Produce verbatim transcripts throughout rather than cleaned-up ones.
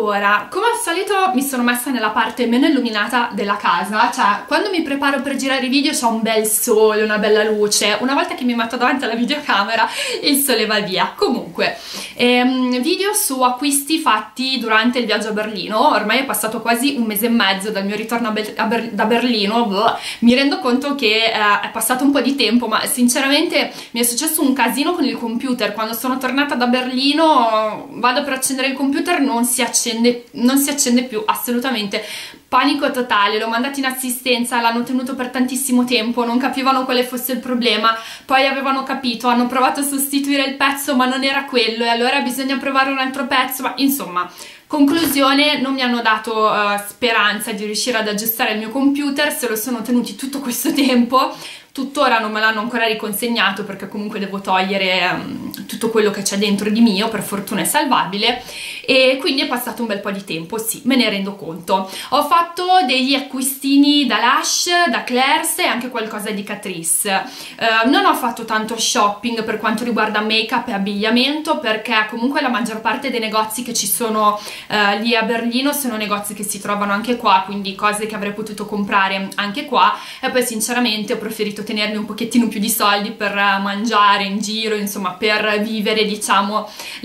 Allora, come al solito mi sono messa nella parte meno illuminata della casa, cioè quando mi preparo per girare i video c'è un bel sole, una bella luce, una volta che mi metto davanti alla videocamera il sole va via. Comunque, ehm, video su acquisti fatti durante il viaggio a Berlino. Ormai è passato quasi un mese e mezzo dal mio ritorno a Ber a Ber da Berlino. Bleh. Mi rendo conto che eh, è passato un po' di tempo, ma sinceramente mi è successo un casino con il computer. Quando sono tornata da Berlino vado per accendere il computer, non si accende, non si accende più assolutamente. Panico totale, l'ho mandato in assistenza, l'hanno tenuto per tantissimo tempo, non capivano quale fosse il problema, poi avevano capito, hanno provato a sostituire il pezzo ma non era quello e allora bisogna provare un altro pezzo, ma insomma, conclusione, non mi hanno dato uh, speranza di riuscire ad aggiustare il mio computer, se lo sono tenuti tutto questo tempo. Tuttora non me l'hanno ancora riconsegnato perché comunque devo togliere um, tutto quello che c'è dentro di mio, per fortuna è salvabile, e quindi è passato un bel po' di tempo, sì, me ne rendo conto. Ho fatto degli acquistini da Lush, da Claire's e anche qualcosa di Catrice. Uh, non ho fatto tanto shopping per quanto riguarda make-up e abbigliamento perché comunque la maggior parte dei negozi che ci sono uh, lì a Berlino sono negozi che si trovano anche qua, quindi cose che avrei potuto comprare anche qua, e poi sinceramente ho preferito tenermi un pochettino più di soldi per mangiare in giro, insomma per vivere diciamo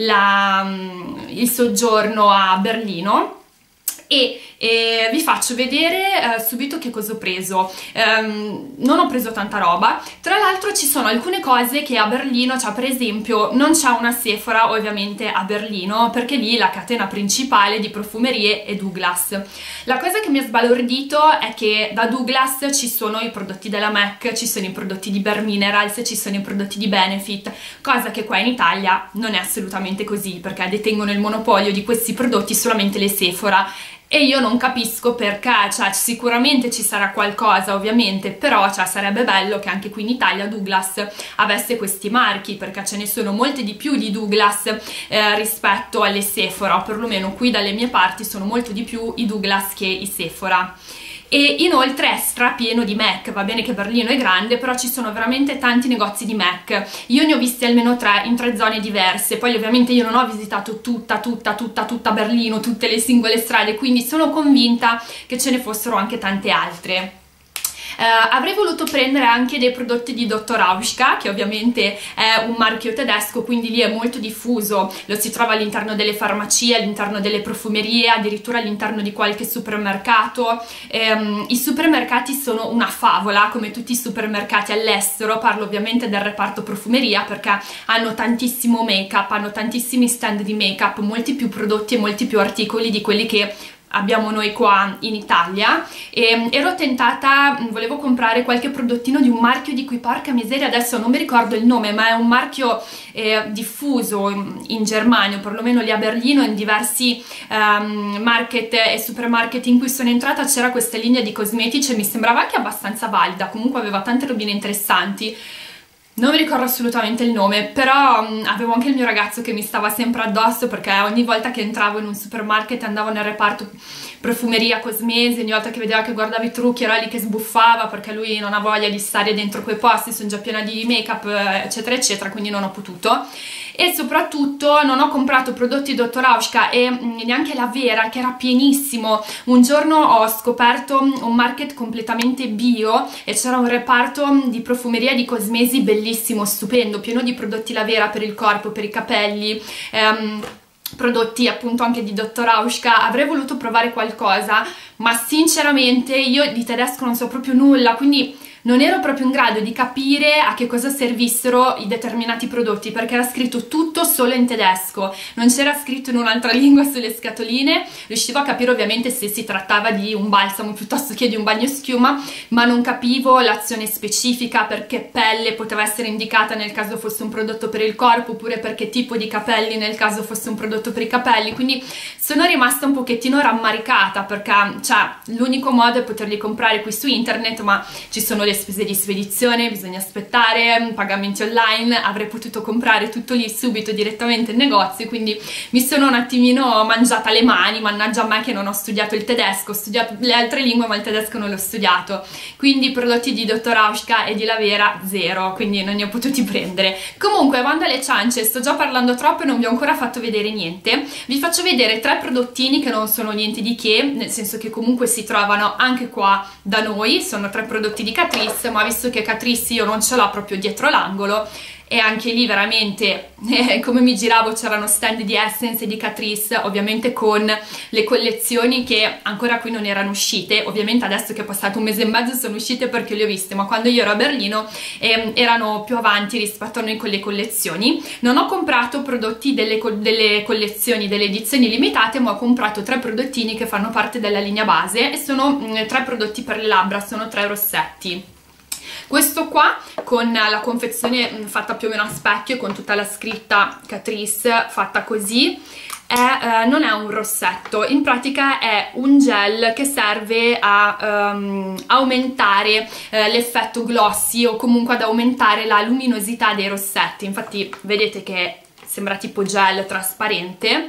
la, il soggiorno a Berlino. E, e vi faccio vedere eh, subito che cosa ho preso. Um, non ho preso tanta roba, tra l'altro ci sono alcune cose che a Berlino, cioè per esempio non c'è una Sephora ovviamente a Berlino perché lì la catena principale di profumerie è Douglas. La cosa che mi ha sbalordito è che da Douglas ci sono i prodotti della MAC, ci sono i prodotti di Bare Minerals, ci sono i prodotti di Benefit, cosa che qua in Italia non è assolutamente così perché detengono il monopolio di questi prodotti solamente le Sephora. E io non capisco perché, cioè sicuramente ci sarà qualcosa ovviamente, però cioè, sarebbe bello che anche qui in Italia Douglas avesse questi marchi, perché ce ne sono molte di più di Douglas eh, rispetto alle Sephora, o perlomeno qui dalle mie parti sono molto di più i Douglas che i Sephora. E inoltre è strapieno di MAC, va bene che Berlino è grande, però ci sono veramente tanti negozi di MAC. Io ne ho visti almeno tre in tre zone diverse, poi ovviamente io non ho visitato tutta, tutta, tutta, tutta Berlino, tutte le singole strade, quindi sono convinta che ce ne fossero anche tante altre. Uh, avrei voluto prendere anche dei prodotti di Doktor Hauschka, che ovviamente è un marchio tedesco, quindi lì è molto diffuso, lo si trova all'interno delle farmacie, all'interno delle profumerie, addirittura all'interno di qualche supermercato. Um, i supermercati sono una favola, come tutti i supermercati all'estero, parlo ovviamente del reparto profumeria perché hanno tantissimo make-up, hanno tantissimi stand di make-up, molti più prodotti e molti più articoli di quelli che abbiamo noi qua in Italia. E ero tentata, volevo comprare qualche prodottino di un marchio di cui porca miseria adesso non mi ricordo il nome, ma è un marchio eh, diffuso in, in Germania, o perlomeno lì a Berlino, in diversi um, market e supermarket in cui sono entrata c'era questa linea di cosmetici e mi sembrava anche abbastanza valida, comunque aveva tante robine interessanti. Non mi ricordo assolutamente il nome, però um, avevo anche il mio ragazzo che mi stava sempre addosso perché ogni volta che entravo in un supermarket andavo nel reparto profumeria, cosmesi, ogni volta che vedeva che guardavo i trucchi era lì che sbuffava perché lui non ha voglia di stare dentro quei posti, sono già piena di make up eccetera eccetera, quindi non ho potuto. E soprattutto non ho comprato prodotti Doktor Hauschka e neanche la Vera, che era pienissimo. Un giorno ho scoperto un market completamente bio e c'era un reparto di profumeria di cosmesi bellissimo, stupendo, pieno di prodotti la Vera per il corpo, per i capelli, ehm, prodotti appunto anche di Doktor Hauschka. Avrei voluto provare qualcosa, ma sinceramente io di tedesco non so proprio nulla, quindi non ero proprio in grado di capire a che cosa servissero i determinati prodotti perché era scritto tutto solo in tedesco, non c'era scritto in un'altra lingua sulle scatoline. Riuscivo a capire ovviamente se si trattava di un balsamo piuttosto che di un bagno schiuma, ma non capivo l'azione specifica, perché pelle poteva essere indicata nel caso fosse un prodotto per il corpo oppure perché tipo di capelli nel caso fosse un prodotto per i capelli, quindi sono rimasta un pochettino rammaricata perché cioè l'unico modo è poterli comprare qui su internet, ma ci sono le spese di spedizione, bisogna aspettare, pagamenti online, avrei potuto comprare tutto lì subito direttamente in negozio, quindi mi sono un attimino mangiata le mani, mannaggia a me che non ho studiato il tedesco, ho studiato le altre lingue ma il tedesco non l'ho studiato, quindi i prodotti di dottor Auschka e di Lavera zero, quindi non ne ho potuti prendere. Comunque, bando alle ciance, sto già parlando troppo e non vi ho ancora fatto vedere niente. Vi faccio vedere tre prodottini che non sono niente di che, nel senso che comunque si trovano anche qua da noi, sono tre prodotti di Catrice, ma visto che Catrice io non ce l'ho proprio dietro l'angolo, e anche lì veramente eh, come mi giravo c'erano stand di Essence e di Catrice, ovviamente con le collezioni che ancora qui non erano uscite. Ovviamente adesso che è passato un mese e mezzo sono uscite perché le ho viste, ma quando io ero a Berlino eh, erano più avanti rispetto a noi con le collezioni. Non ho comprato prodotti delle, co delle collezioni, delle edizioni limitate, ma ho comprato tre prodottini che fanno parte della linea base e sono mh, tre prodotti per le labbra, sono tre rossetti. Questo qua con la confezione fatta più o meno a specchio, con tutta la scritta Catrice fatta così, è, eh, non è un rossetto, in pratica è un gel che serve a um, aumentare eh, l'effetto glossy o comunque ad aumentare la luminosità dei rossetti. Infatti vedete che sembra tipo gel trasparente.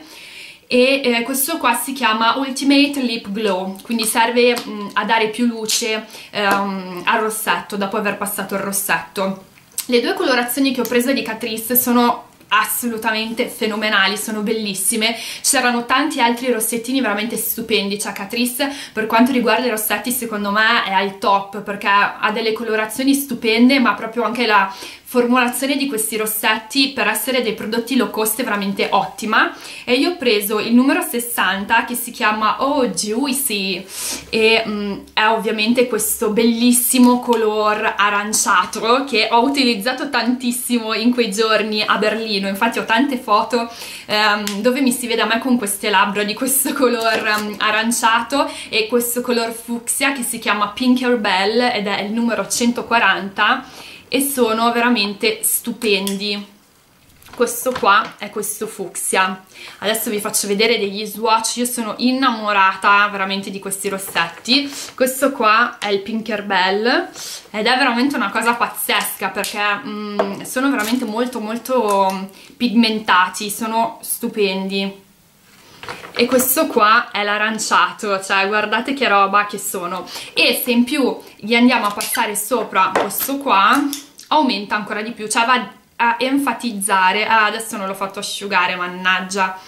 E eh, questo qua si chiama Ultimate Lip Glow, quindi serve mh, a dare più luce um, al rossetto dopo aver passato il rossetto. Le due colorazioni che ho preso di Catrice sono assolutamente fenomenali, sono bellissime. C'erano tanti altri rossettini veramente stupendi, cioè Catrice per quanto riguarda i rossetti secondo me è al top, perché ha delle colorazioni stupende, ma proprio anche la formulazione di questi rossetti per essere dei prodotti low cost è veramente ottima. E io ho preso il numero sessanta che si chiama Oh Juicy e mh, è ovviamente questo bellissimo color aranciato che ho utilizzato tantissimo in quei giorni a Berlino. Infatti ho tante foto um, dove mi si vede a me con queste labbra di questo color um, aranciato e questo color fucsia che si chiama Pinker Bell ed è il numero centoquaranta e sono veramente stupendi. Questo qua è questo fucsia. Adesso vi faccio vedere degli swatch. Io sono innamorata veramente di questi rossetti. Questo qua è il Pinker Bell ed è veramente una cosa pazzesca perché mm, sono veramente molto molto pigmentati, sono stupendi. E questo qua è l'aranciato, cioè guardate che roba che sono. E se in più gli andiamo a passare sopra questo qua aumenta ancora di più, cioè va a enfatizzare. Ah, adesso non l'ho fatto asciugare, mannaggia,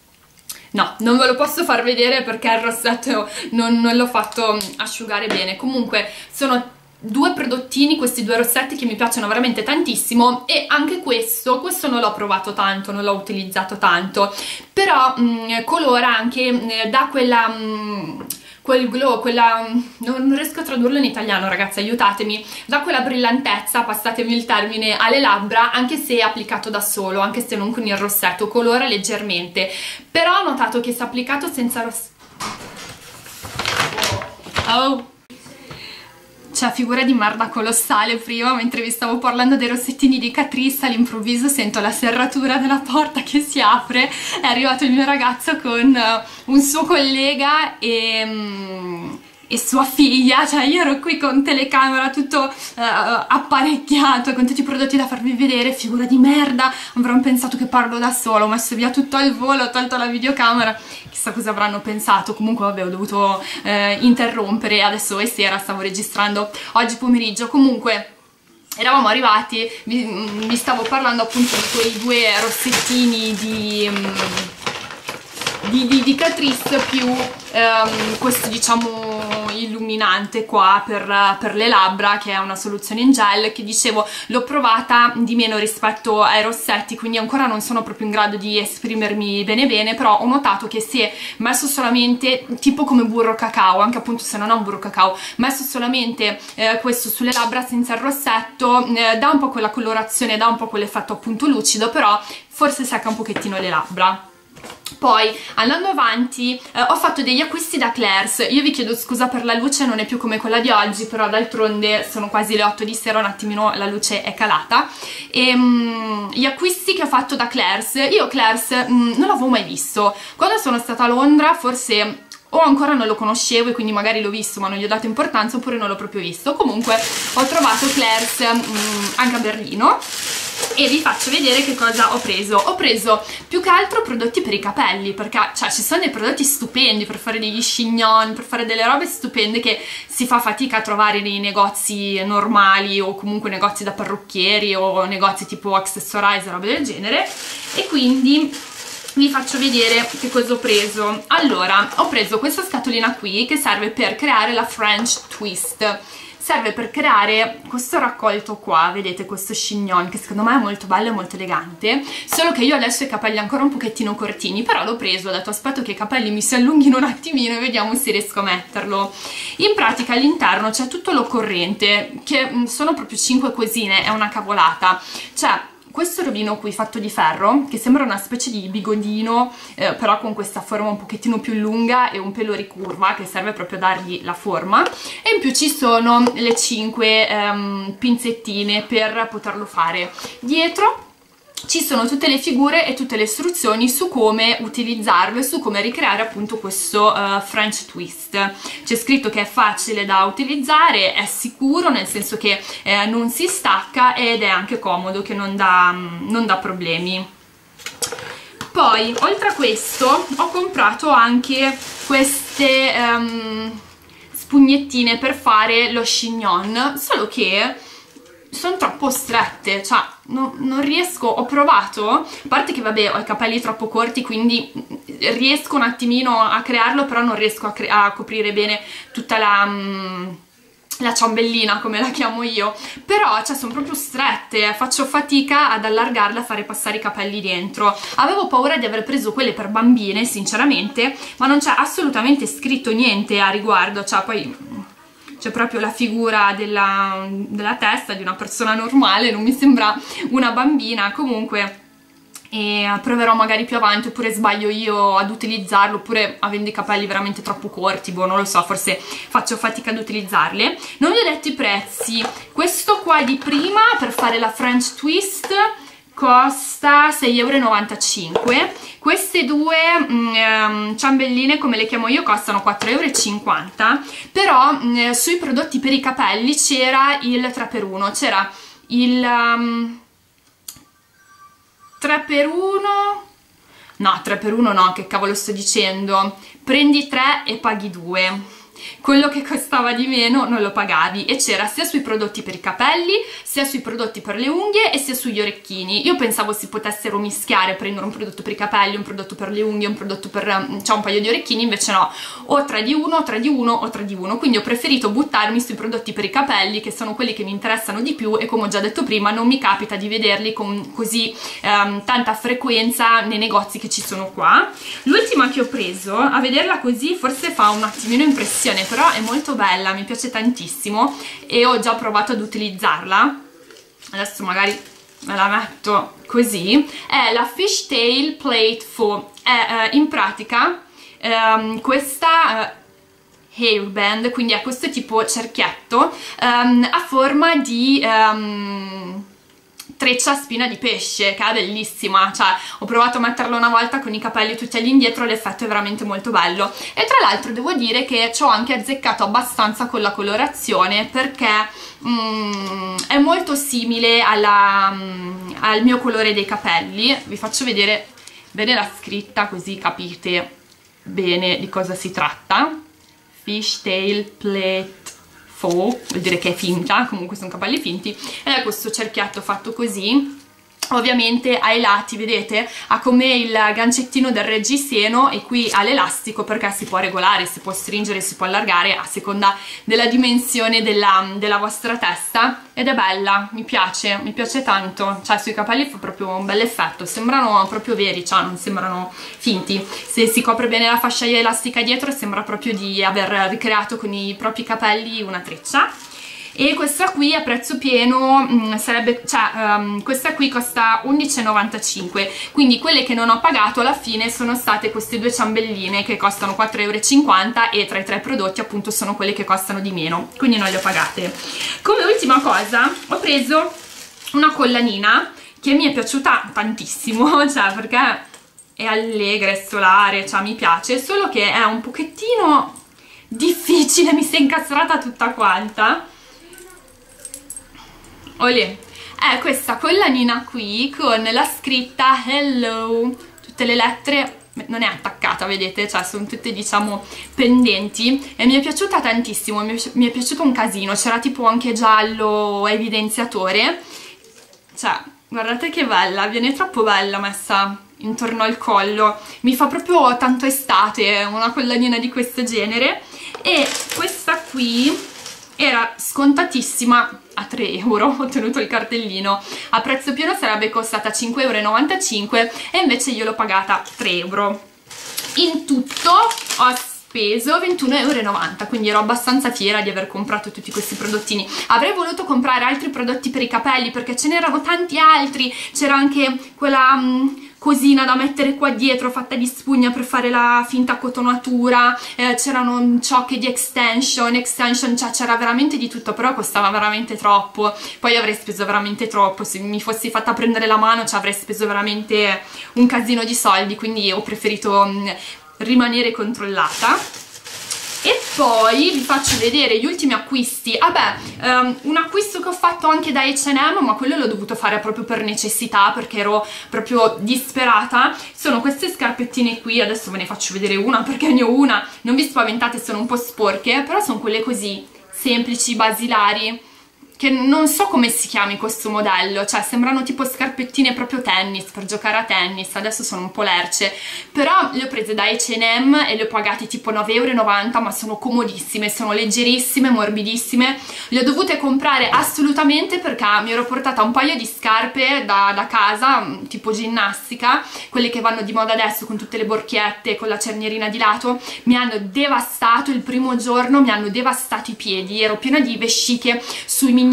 no, non ve lo posso far vedere perché il rossetto non, non l'ho fatto asciugare bene. Comunque sono due prodottini, questi due rossetti che mi piacciono veramente tantissimo. E anche questo, questo non l'ho provato tanto, non l'ho utilizzato tanto, però mh, colora anche, mh, dà quella... Mh, quel glow, quella... non riesco a tradurlo in italiano ragazzi, aiutatemi, dà quella brillantezza, passatemi il termine, alle labbra, anche se è applicato da solo, anche se non con il rossetto, colora leggermente. Però ho notato che se applicato senza rossetto... Oh! Cioè figura di merda colossale prima, mentre vi stavo parlando dei rossettini di Catrice, all'improvviso sento la serratura della porta che si apre, è arrivato il mio ragazzo con uh, un suo collega e... Um, e sua figlia, cioè io ero qui con telecamera tutto uh, apparecchiato, con tutti i prodotti da farvi vedere, figura di merda, avranno pensato che parlo da solo, ho messo via tutto al volo, ho tolto la videocamera, chissà cosa avranno pensato. Comunque vabbè, ho dovuto eh, interrompere, adesso è sera, stavo registrando oggi pomeriggio. Comunque eravamo arrivati, vi, vi stavo parlando appunto di quei due rossettini di... Um, Di, di, di Catrice più um, questo diciamo illuminante qua per, per le labbra, che è una soluzione in gel che dicevo l'ho provata di meno rispetto ai rossetti, quindi ancora non sono proprio in grado di esprimermi bene bene, però ho notato che se messo solamente tipo come burro cacao, anche appunto se non ho un burro cacao, messo solamente eh, questo sulle labbra senza il rossetto, eh, dà un po' quella colorazione, dà un po' quell'effetto appunto lucido, però forse secca un pochettino le labbra. Poi andando avanti eh, ho fatto degli acquisti da Claire's. Io vi chiedo scusa per la luce, non è più come quella di oggi, però d'altronde sono quasi le otto di sera, un attimino la luce è calata. E, um, gli acquisti che ho fatto da Claire's, io Claire's um, non l'avevo mai visto. Quando sono stata a Londra forse o ancora non lo conoscevo e quindi magari l'ho visto ma non gli ho dato importanza, oppure non l'ho proprio visto. Comunque ho trovato Claire's mh, anche a Berlino e vi faccio vedere che cosa ho preso. Ho preso più che altro prodotti per i capelli, perché cioè, ci sono dei prodotti stupendi per fare degli chignon, per fare delle robe stupende che si fa fatica a trovare nei negozi normali o comunque negozi da parrucchieri o negozi tipo Accessorize, robe del genere. E quindi vi faccio vedere che cosa ho preso. Allora, ho preso questa scatolina qui che serve per creare la French Twist. Serve per creare questo raccolto qua, vedete, questo chignon che secondo me è molto bello e molto elegante, solo che io adesso ho i capelli ancora un pochettino cortini, però l'ho preso, ho detto aspetto che i capelli mi si allunghino un attimino e vediamo se riesco a metterlo. In pratica all'interno c'è tutto l'occorrente, che sono proprio cinque cosine, è una cavolata. C'è questo robino qui fatto di ferro che sembra una specie di bigodino, eh, però con questa forma un pochettino più lunga e un pelo ricurva che serve proprio a dargli la forma, e in più ci sono le cinque ehm, pinzettine per poterlo fare. Dietro ci sono tutte le figure e tutte le istruzioni su come utilizzarlo e su come ricreare appunto questo uh, French Twist. C'è scritto che è facile da utilizzare, è sicuro nel senso che eh, non si stacca ed è anche comodo, che non dà, non dà problemi. Poi oltre a questo ho comprato anche queste um, spugnettine per fare lo chignon, solo che sono troppo strette, cioè no, non riesco, ho provato, a parte che vabbè ho i capelli troppo corti quindi riesco un attimino a crearlo, però non riesco a, cre a coprire bene tutta la, um, la ciambellina come la chiamo io, però cioè sono proprio strette, faccio fatica ad allargarla, a fare passare i capelli dentro. Avevo paura di aver preso quelle per bambine sinceramente, ma non c'è assolutamente scritto niente a riguardo, cioè poi c'è proprio la figura della, della testa di una persona normale, non mi sembra una bambina. Comunque e proverò magari più avanti, oppure sbaglio io ad utilizzarlo, oppure avendo i capelli veramente troppo corti, boh, non lo so, forse faccio fatica ad utilizzarle. Non vi ho detto i prezzi. Questo qua di prima per fare la French Twist costa sei e novantacinque euro. Queste due um, ciambelline, come le chiamo io, costano quattro e cinquanta euro, però um, sui prodotti per i capelli c'era il tre per uno, c'era il um, tre per uno, no, tre per uno no, che cavolo sto dicendo, prendi tre e paghi due. Quello che costava di meno non lo pagavi, e c'era sia sui prodotti per i capelli, sia sui prodotti per le unghie e sia sugli orecchini. Io pensavo si potessero mischiare, prendere un prodotto per i capelli, un prodotto per le unghie, un prodotto per cioè un paio di orecchini, invece no, o tre di uno, o tre di uno, o tre di uno. Quindi ho preferito buttarmi sui prodotti per i capelli, che sono quelli che mi interessano di più, e come ho già detto prima non mi capita di vederli con così um, tanta frequenza nei negozi che ci sono qua. L'ultima che ho preso, a vederla così forse fa un attimino impressione, però è molto bella, mi piace tantissimo e ho già provato ad utilizzarla. Adesso magari me la metto così. È la Fishtail Plait Faux. È eh, in pratica ehm, questa eh, hairband, quindi ha questo tipo cerchietto ehm, a forma di ehm, treccia a spina di pesce, che è bellissima, cioè ho provato a metterla una volta con i capelli tutti all'indietro, l'effetto è veramente molto bello. E tra l'altro devo dire che ci ho anche azzeccato abbastanza con la colorazione, perché mm, è molto simile alla, mm, al mio colore dei capelli. Vi faccio vedere bene la scritta così capite bene di cosa si tratta. Fishtail Plait Faux, vuol dire che è finta, comunque sono capelli finti, ed è questo cerchietto fatto così. Ovviamente ai lati, vedete, ha come il gancettino del reggiseno, e qui ha l'elastico perché si può regolare, si può stringere, si può allargare a seconda della dimensione della, della vostra testa, ed è bella, mi piace, mi piace tanto, cioè sui capelli fa proprio un bel effetto, sembrano proprio veri, cioè non sembrano finti. Se si copre bene la fascia elastica dietro sembra proprio di aver ricreato con i propri capelli una treccia. E questa qui a prezzo pieno mh, sarebbe, cioè um, questa qui costa undici e novantacinque, quindi quelle che non ho pagato alla fine sono state queste due ciambelline che costano quattro e cinquanta euro, e tra i tre prodotti appunto sono quelle che costano di meno, quindi non le ho pagate. Come ultima cosa ho preso una collanina che mi è piaciuta tantissimo, cioè perché è allegra, è solare, cioè mi piace, solo che è un pochettino difficile, mi si è incastrata tutta quanta. Olè, è questa collanina qui con la scritta hello, tutte le lettere, non è attaccata, vedete, cioè sono tutte diciamo pendenti, e mi è piaciuta tantissimo, mi è, mi è piaciuto un casino, c'era tipo anche giallo evidenziatore, cioè guardate che bella, viene troppo bella messa intorno al collo, mi fa proprio tanto estate una collanina di questo genere. E questa qui era scontatissima a tre euro, ho ottenuto il cartellino, a prezzo pieno sarebbe costata cinque e novantacinque euro e invece io l'ho pagata tre euro. In tutto ho speso ventuno e novanta euro, quindi ero abbastanza fiera di aver comprato tutti questi prodottini. Avrei voluto comprare altri prodotti per i capelli perché ce n'erano tanti altri, c'era anche quella um, cosina da mettere qua dietro fatta di spugna per fare la finta cotonatura, eh, c'erano ciocche di extension, extension, cioè c'era veramente di tutto, però costava veramente troppo, poi avrei speso veramente troppo, se mi fossi fatta prendere la mano ci avrei speso veramente un casino di soldi, quindi ho preferito mh, rimanere controllata. E poi vi faccio vedere gli ultimi acquisti. Vabbè, um, un acquisto che ho fatto anche da H and M, ma quello l'ho dovuto fare proprio per necessità, perché ero proprio disperata. Sono queste scarpettine qui, adesso ve ne faccio vedere una perché ne ho una, non vi spaventate, sono un po' sporche, però sono quelle così, semplici, basilari, che non so come si chiami questo modello, cioè sembrano tipo scarpettine proprio tennis, per giocare a tennis, adesso sono un po' lerce, però le ho prese da H and M e le ho pagate tipo nove e novanta euro, ma sono comodissime, sono leggerissime, morbidissime, le ho dovute comprare assolutamente perché mi ero portata un paio di scarpe da, da casa, tipo ginnastica, quelle che vanno di moda adesso con tutte le borchiette, con la cernierina di lato, mi hanno devastato il primo giorno, mi hanno devastato i piedi, ero piena di vesciche sui mignolini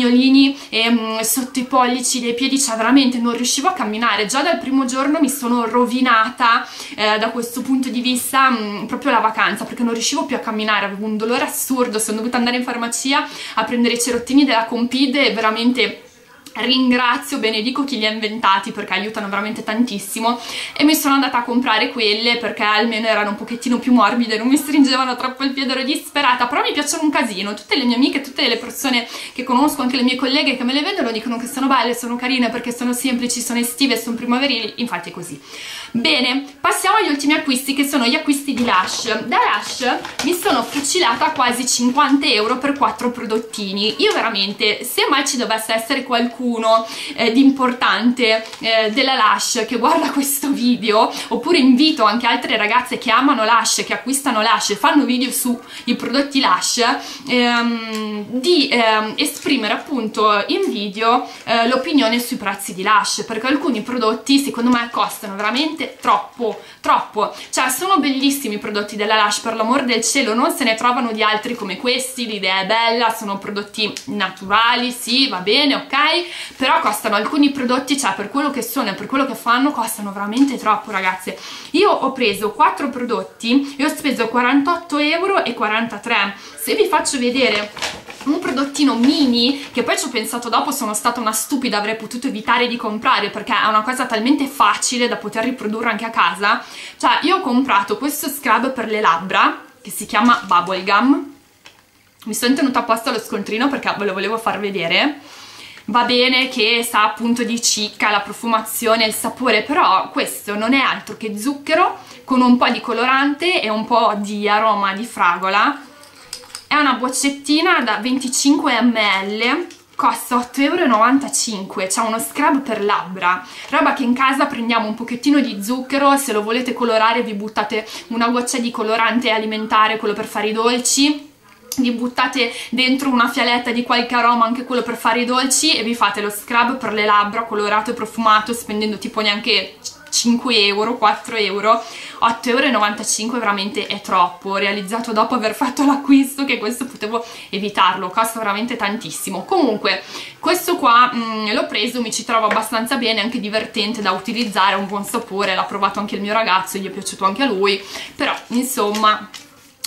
e um, sotto i pollici dei piedi, cioè veramente non riuscivo a camminare, già dal primo giorno mi sono rovinata eh, da questo punto di vista um, proprio la vacanza, perché non riuscivo più a camminare, avevo un dolore assurdo, sono dovuta andare in farmacia a prendere i cerottini della Compid e veramente ringrazio, benedico chi li ha inventati perché aiutano veramente tantissimo, e mi sono andata a comprare quelle perché almeno erano un pochettino più morbide, non mi stringevano troppo il piede, ero disperata, però mi piacciono un casino, tutte le mie amiche, tutte le persone che conosco, anche le mie colleghe che me le vedono dicono che sono belle, sono carine perché sono semplici, sono estive, sono primaverili, infatti è così. Bene, passiamo agli ultimi acquisti che sono gli acquisti di Lush. Da Lush mi sono fucilata quasi cinquanta euro per quattro prodottini, io veramente, se mai ci dovesse essere qualcuno Eh, di importante eh, della Lush che guarda questo video, oppure invito anche altre ragazze che amano Lush, che acquistano Lush e fanno video sui prodotti Lush, ehm, di ehm, esprimere appunto in video eh, l'opinione sui prezzi di Lush, perché alcuni prodotti secondo me costano veramente troppo, troppo, cioè sono bellissimi i prodotti della Lush, per l'amor del cielo, non se ne trovano di altri come questi, l'idea è bella, sono prodotti naturali, sì, va bene, ok, però costano alcuni prodotti, cioè per quello che sono e per quello che fanno costano veramente troppo, ragazze. Io ho preso quattro prodotti e ho speso quarantotto e quarantatré euro. Se vi faccio vedere un prodottino mini, che poi ci ho pensato dopo, sono stata una stupida, avrei potuto evitare di comprare perché è una cosa talmente facile da poter riprodurre anche a casa, cioè io ho comprato questo scrub per le labbra che si chiama Bubblegum, mi sono tenuta apposta lo scontrino perché ve lo volevo far vedere. Va bene che sa appunto di cicca, la profumazione, il sapore, però questo non è altro che zucchero con un po' di colorante e un po' di aroma di fragola. È una boccettina da venticinque millilitri, costa otto e novantacinque euro, c'è uno scrub per labbra, roba che in casa prendiamo un pochettino di zucchero, se lo volete colorare vi buttate una goccia di colorante alimentare, quello per fare i dolci, vi buttate dentro una fialetta di qualche aroma, anche quello per fare i dolci, e vi fate lo scrub per le labbra colorato e profumato spendendo tipo neanche cinque euro, quattro euro. Otto e novantacinque euro veramente è troppo, ho realizzato dopo aver fatto l'acquisto che questo potevo evitarlo, costa veramente tantissimo. Comunque questo qua l'ho preso, mi ci trovo abbastanza bene, anche divertente da utilizzare, ha un buon sapore, l'ha provato anche il mio ragazzo, gli è piaciuto anche a lui, però insomma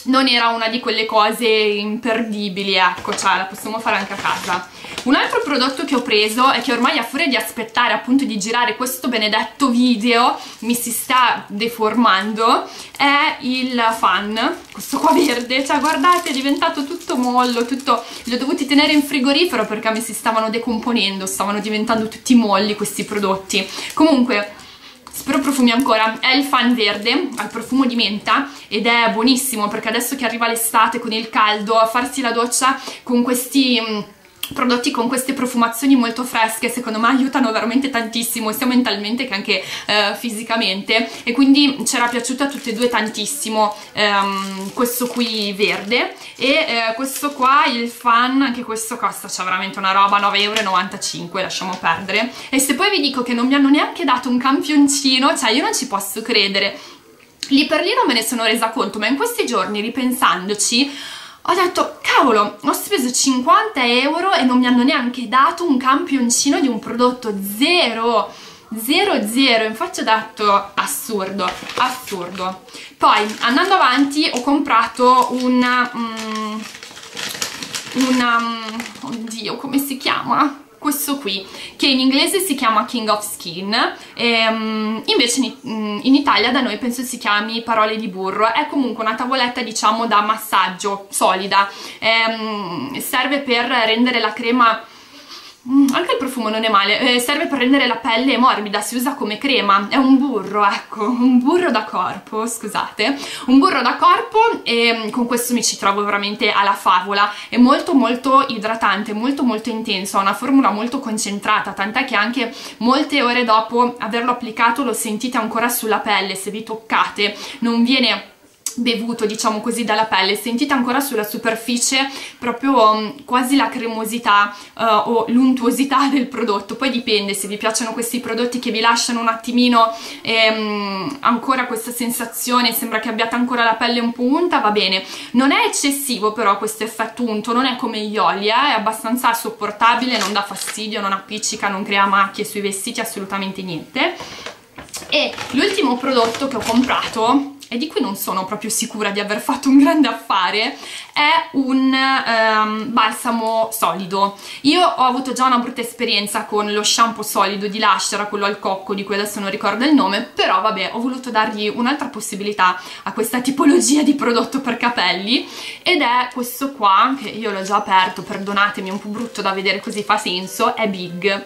non era una di quelle cose imperdibili, ecco, cioè la possiamo fare anche a casa. Un altro prodotto che ho preso e che ormai a furia di aspettare appunto di girare questo benedetto video mi si sta deformando è il fan, questo qua verde, cioè guardate è diventato tutto mollo, tutto, li ho dovuti tenere in frigorifero perché mi si stavano decomponendo, stavano diventando tutti molli questi prodotti. Comunque spero profumi ancora, è il fan verde al profumo di menta ed è buonissimo perché adesso che arriva l'estate con il caldo, a farsi la doccia con questi mh, prodotti con queste profumazioni molto fresche secondo me aiutano veramente tantissimo sia mentalmente che anche eh, fisicamente, e quindi c'era piaciuto a tutte e due tantissimo ehm, questo qui verde e eh, questo qua il fan, anche questo costa, c'è veramente una roba, nove e novantacinque euro, lasciamo perdere. E se poi vi dico che non mi hanno neanche dato un campioncino, cioè io non ci posso credere, lì per lì non me ne sono resa conto, ma in questi giorni ripensandoci ho detto, cavolo, ho speso cinquanta euro e non mi hanno neanche dato un campioncino di un prodotto, zero, zero, zero, infatti ho detto, assurdo, assurdo. Poi, andando avanti, ho comprato una, um, una, um, oddio, come si chiama? Questo qui, che in inglese si chiama King of Skin, e, um, invece in, in Italia da noi penso si chiami Parole di burro. È comunque una tavoletta diciamo da massaggio, solida, e, um, serve per rendere la crema, anche il profumo non è male, eh, serve per rendere la pelle morbida, si usa come crema, è un burro, ecco, un burro da corpo, scusate, un burro da corpo e con questo mi ci trovo veramente alla favola, è molto molto idratante, molto molto intenso, ha una formula molto concentrata, tant'è che anche molte ore dopo averlo applicato lo sentite ancora sulla pelle, se vi toccate non viene bevuto diciamo così dalla pelle, sentite ancora sulla superficie proprio um, quasi la cremosità uh, o l'untuosità del prodotto. Poi dipende, se vi piacciono questi prodotti che vi lasciano un attimino ehm, ancora questa sensazione, sembra che abbiate ancora la pelle un po' unta, va bene, non è eccessivo però questo effetto unto, non è come gli oli, eh? È abbastanza sopportabile, non dà fastidio, non appiccica, non crea macchie sui vestiti, assolutamente niente. E l'ultimo prodotto che ho comprato, e di cui non sono proprio sicura di aver fatto un grande affare, è un um, balsamo solido. Io ho avuto già una brutta esperienza con lo shampoo solido di Lush, era quello al cocco di cui adesso non ricordo il nome, però vabbè, ho voluto dargli un'altra possibilità a questa tipologia di prodotto per capelli, ed è questo qua, che io l'ho già aperto, perdonatemi, è un po' brutto da vedere così, fa senso, è Big,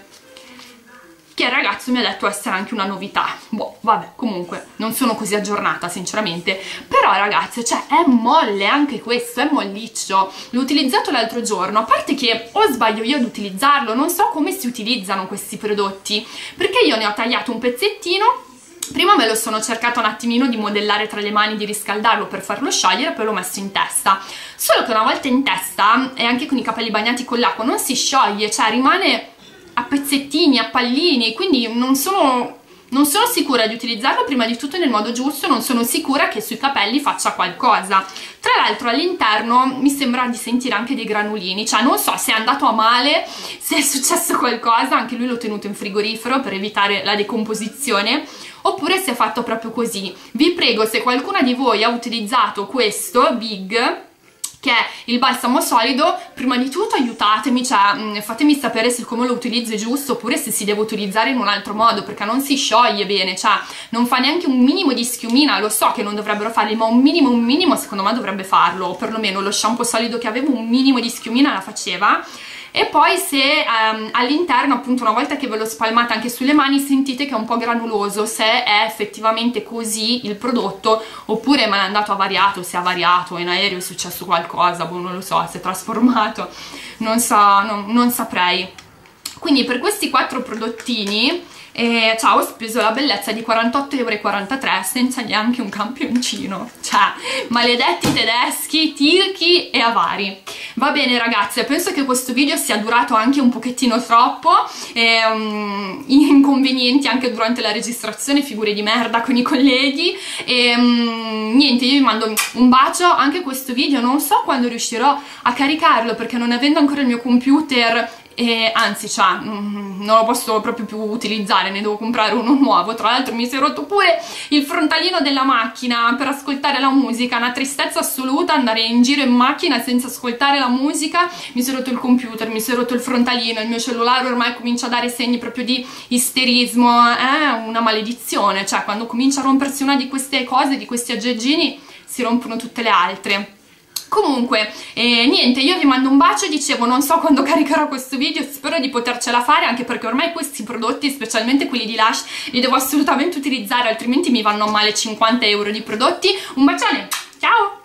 che il ragazzo mi ha detto essere anche una novità. Boh, vabbè, comunque non sono così aggiornata sinceramente, però ragazze, cioè è molle anche questo, è molliccio. L'ho utilizzato l'altro giorno, a parte che o sbaglio io ad utilizzarlo, non so come si utilizzano questi prodotti, perché io ne ho tagliato un pezzettino, prima me lo sono cercato un attimino di modellare tra le mani, di riscaldarlo per farlo sciogliere, poi l'ho messo in testa, solo che una volta in testa, e anche con i capelli bagnati con l'acqua, non si scioglie, cioè rimane a pezzettini, a pallini, quindi non sono, non sono sicura di utilizzarlo prima di tutto nel modo giusto, non sono sicura che sui capelli faccia qualcosa. Tra l'altro all'interno mi sembra di sentire anche dei granulini, cioè non so se è andato a male, se è successo qualcosa, anche lui l'ho tenuto in frigorifero per evitare la decomposizione, oppure se è fatto proprio così. Vi prego, se qualcuna di voi ha utilizzato questo Big, che è il balsamo solido, prima di tutto aiutatemi, cioè fatemi sapere se come lo utilizzo è giusto oppure se si deve utilizzare in un altro modo, perché non si scioglie bene, cioè non fa neanche un minimo di schiumina. Lo so che non dovrebbero farli, ma un minimo, un minimo secondo me dovrebbe farlo, o perlomeno lo shampoo solido che avevo un minimo di schiumina la faceva. E poi se um, all'interno, appunto, una volta che ve lo spalmate anche sulle mani, sentite che è un po' granuloso, se è effettivamente così il prodotto, oppure me l'è andato avariato, se è avariato, in aereo è successo qualcosa, boh, non lo so, si è trasformato, non so, non, non saprei. Quindi per questi quattro prodottini e ciao, ho speso la bellezza di quarantotto e quarantatré euro senza neanche un campioncino, cioè maledetti tedeschi, tirchi e avari. Va bene ragazze, penso che questo video sia durato anche un pochettino troppo, e, um, inconvenienti anche durante la registrazione, figure di merda con i colleghi, e um, niente, io vi mando un bacio. Anche questo video non so quando riuscirò a caricarlo, perché non avendo ancora il mio computer e anzi cioè mm, non lo posso proprio più utilizzare, ne devo comprare uno nuovo. Tra l'altro mi si è rotto pure il frontalino della macchina per ascoltare la musica, una tristezza assoluta andare in giro in macchina senza ascoltare la musica. Mi si è rotto il computer, mi si è rotto il frontalino, il mio cellulare ormai comincia a dare segni proprio di isterismo, è una maledizione, cioè quando comincia a rompersi una di queste cose, di questi aggeggini, si rompono tutte le altre. Comunque, eh, niente, io vi mando un bacio, dicevo, non so quando caricherò questo video, spero di potercela fare, anche perché ormai questi prodotti, specialmente quelli di Lush, li devo assolutamente utilizzare, altrimenti mi vanno a male cinquanta euro di prodotti. Un bacione, ciao!